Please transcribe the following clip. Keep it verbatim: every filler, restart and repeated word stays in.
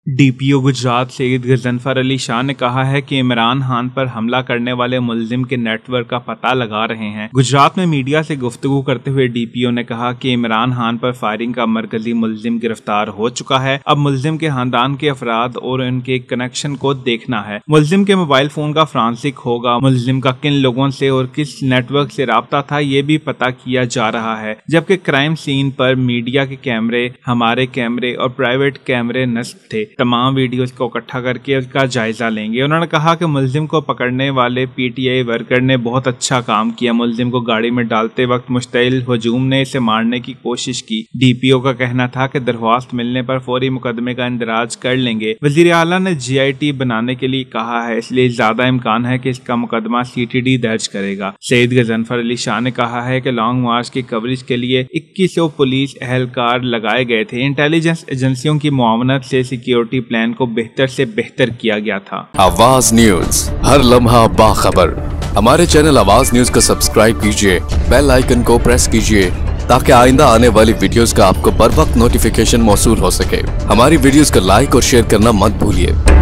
DPO Gujrat Syed Ghazanfar Ali Shah ने कहा है कि इमरान खान पर हमला करने वाले मुलजिम के नेटवर्क का पता लगा रहे हैं। गुजरात में मीडिया से गुफ्तगू करते हुए डीपीओ ने कहा कि इमरान खान पर फायरिंग का मरकजी मुलजिम गिरफ्तार हो चुका है। अब मुलजिम के खानदान के अफराद और उनके कनेक्शन को देखना है। मुलजिम के मोबाइल फोन का फ्रांसिक होगा। मुलजिम का किन लोगों से और किस नेटवर्क से राब्ता था ये भी पता किया जा रहा है। जबकि क्राइम सीन पर मीडिया के कैमरे, हमारे कैमरे और प्राइवेट कैमरे नस्ब थे। तमाम वीडियोस को इकट्ठा करके उसका जायजा लेंगे। उन्होंने कहा कि मुलजिम को पकड़ने वाले पीटीआई वर्कर ने बहुत अच्छा काम किया। मुलजिम को गाड़ी में डालते वक्त मुश्तइल हुजूम ने इसे मारने की कोशिश की। डीपीओ का कहना था कि दरख्वास्त मिलने पर फौरी मुकदमे का इंदराज कर लेंगे। वजीर आला ने जी आई टी बनाने के लिए कहा है, इसलिए ज्यादा इम्कान है कि इसका मुकदमा सी टी डी दर्ज करेगा। सईद गजनफर अली शाह ने कहा है कि लॉन्ग मार्च की कवरेज के लिए इक्कीस सौ पुलिस एहलकार लगाए गए थे। इंटेलिजेंस एजेंसियों की मुआवनत से सिक्योरिटी प्लान को बेहतर से बेहतर किया गया था। आवाज न्यूज, हर लम्हा बाखबर। हमारे चैनल आवाज न्यूज को सब्सक्राइब कीजिए, बेल आइकन को प्रेस कीजिए ताकि आइंदा आने वाली वीडियोस का आपको बर वक्त नोटिफिकेशन मौसूल हो सके। हमारी वीडियोस को लाइक और शेयर करना मत भूलिए।